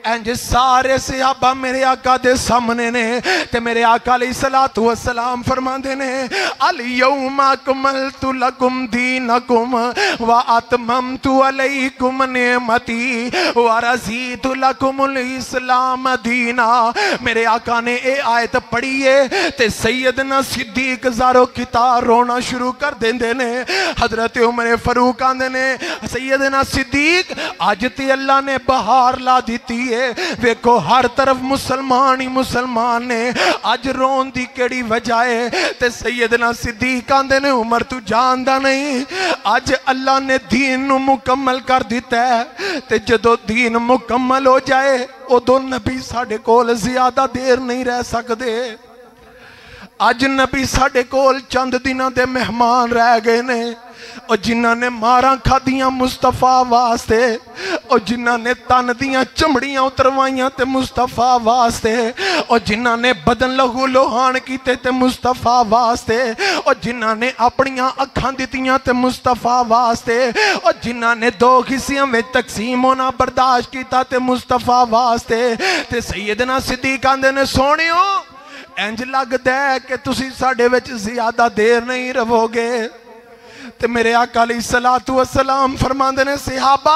इंज सारे सहाबा मेरे आका दे सामने ने ते मेरे आका अलैहिस्सलातु वस्सलाम फरमांदे ने अल यौमा अकमलतु लकुम दीनकुम व अतममतु अलैकुम निअमती व रज़ीतु लकुमुल इस्लाम दीना। मेरे आका ने ये आयत पढ़ी है ते सैयदना सिद्दीक ज़ारो कितार रोना शुरू कर देंदे ने। हजरत उमर फारूक आंदे ने सैयदना सिद्दीक अज ते अल्लाह ने बहार ला दी है, वेखो हर तरफ मुसलमान ही मुसलमान ने, अज रोन दी केड़ी वजह है। ते सैयदना सिद्दीक आंदे ने उमर तू जानदा नहीं अज अल्लाह ने दीन नू मुकम्मल कर दिता है ते जदों दीन मुकम्मल हो जाए उदों नबी साडे कोल ज़्यादा देर नहीं रह सकदे। अज नबी साडे कोल चंद दिनां दे मेहमान रह गए ने, और जिन्हां ने मारां खादियां मुस्तफा वास्ते, और जिन्हां ने तन दियां चमड़ियां उतरवाइयां ते मुस्तफा वास्ते, और जिन्हां ने बदन लहू लोहान कीते ते मुस्तफा वास्ते, और जिन्हां ने अपनियां अखां दित्तियां ते मुस्तफा वास्ते, और जिन्हां ने दो हिस्सियां में तकसीम होना बर्दाश्त कीता ते मुस्तफा वास्ते। ते सैयदना सिद्दीक आंदे ने सोहणियो इंज लगदा है कि तुसी साडे विच ज़्यादा देर नहीं रहोगे। ते मेरे आका अलैहिस्सलातु वस्सलाम फरमांदे ने सहाबा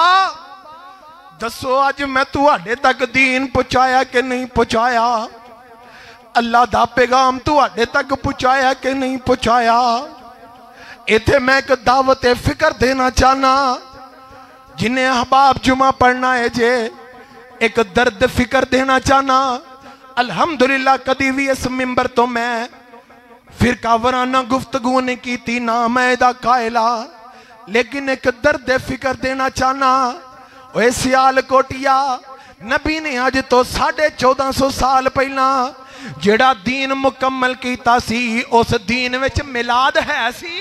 दसो अज मैं तुहाडे तक दीन पहुंचाया कि नहीं पहुंचाया, अल्लाह दा पैगाम तुहाडे तक पहुंचाया कि नहीं पहुंचाया। इत्थे मैं एक दावत फिक्र देना चाहना, जिन्हें अहबाब जुमा पढ़ना है जे एक दर्द फिक्र देना चाहना। अल्हम्दुलिल्लाह कदी भी इस मिंबर तो मैं फिरका वराना गुफ्तगू नहीं की, ना मैं दा कायला, लेकिन एक दर्द फिक्र देना चाहना। ओए सियाल कोटिया नबी ने अज तो 1450 साल पहला जेड़ा दीन मुकम्मल कीता सी, उस दीन विच मिलाद है सी,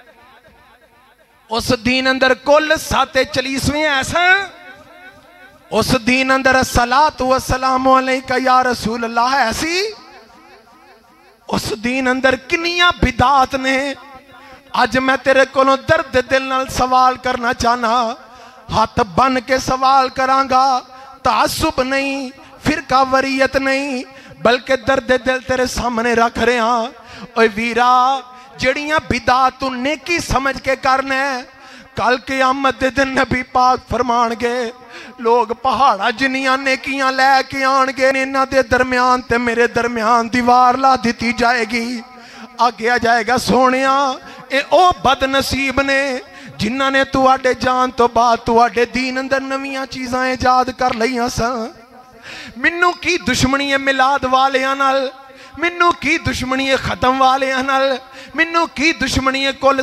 उस दीन अंदर कुल 740 ऐसा, उस दीन अंदर सलातु वस्सलामु अलैका या रसूल अल्लाह है सी, उस दीन अंदर किनियां बिदात ने। अज मैं तेरे कोलों दर्द दिल नाल सवाल करना चाहना, हाथ बन के सवाल करांगा, तासुब नहीं फिरका वरीयत नहीं, बल्कि दर्द दिल तेरे सामने रख रहा। ओए वीरा जड़ियां बिदात तू नेकी समझ के करना है, कल क़यामत दे दिन नबी पाक फरमानगे लोग पहाड़ा जिन्नियां नेकियां लैके आनगे, इन्हां दे दरम्यान ते मेरे दरम्यान दीवार ला दी जाएगी। आगे जाएगा सोनिया ए ओ बदनसीब ने जिन्हां ने तुहाडे जान तो बाद तुहाडे दीन अंदर नवीं चीज़ां ईजाद कर लईआं सन। मैनू की दुश्मनी है मिलाद वालियां नाल, मैनू की दुश्मनी है खत्म वालियां नाल, मैनू की दुश्मनी है कुल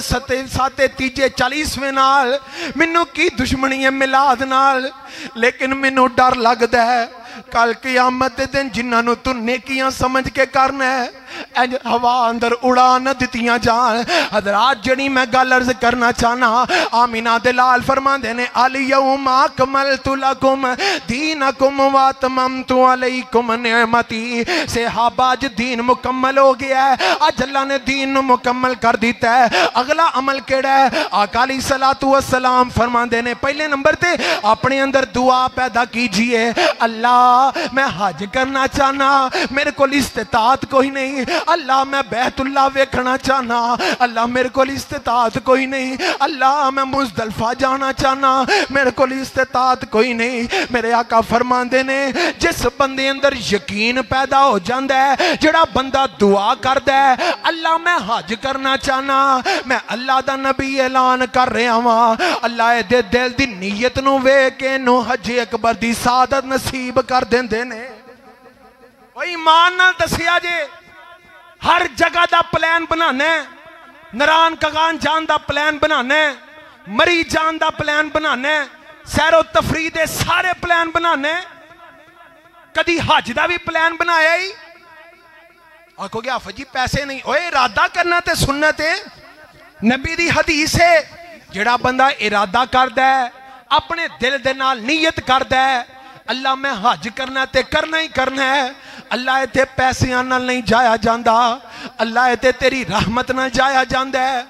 7 नाल, मैनू की दुश्मनी है मिलाद नाल। लेकिन मैनू डर लगदा है कल क़यामत दे दिन जिन्हां तू नेकियां समझ के करना है इंज हवा अंदर उड़ा न दित्तियां जान। हज़रात जड़ी मैं गल अर्ज करना चाहना, आमीना दे लाल फरमांदे ने अल यौमा अकमलतु लकुम दीनकुम व अतममतु अलैकुम निअमती। सहाबा अज दीन मुकम्मल हो गया है, अज अल्लाह ने दीन नू मुकम्मल कर दिता है। अगला अमल केड़ा है? आका अलैहिस्सलातु वस्सलाम फरमांदे ने पहले नंबर ते अपने अंदर दुआ पैदा कीजिए, अल्लाह मैं हज करना चाहना, मेरे को इस्तिताअत कोई नहीं, अल्लाह मैं बैतुल्लाह वेखना चाहना, अल्लाह मेरे को इस्तिताअत कोई नहीं, अल्लाह मैं मुज़दलिफा जाना चाहना, मेरे को इस्तिताअत कोई नहीं। मेरे आका फरमांदे ने जिस बंदे अंदर यकीन पैदा हो जाता है, जिहड़ा बंदा दुआ करदा है अल्लाह मैं हज करना चाहना, मैं अल्लाह दा नबी ऐलान कर रहा वां, अल्लाह दे दिल दी नीयत नू वेख के नू हज अकबर दी सादत नसीब कर देंदे ने। ओ ईमान नाल दसिया जे हर जगह का प्लान बनाना है, नारायण कगान जान का प्लान बनाना है, मरी जान का प्लान बनाना है, सैरो तफरी दे सारे प्लान बनाना है, कदी हज का भी प्लान बनाया ही। आखोगे हाफिज जी पैसे नहीं, ओए इरादा करना ते सुन्नत है, नबी दी हदीस है, जिहड़ा बंदा इरादा करदा है अपने दिल दे नाल नीयत करदा है अल्लाह मैं हज करना ते करना ही करना है, अल्लाह इत्थे पैसियां नाल नहीं जाया जांदा, अल्लाह इत्थे तेरी रहमत नाल जाया जांदा है।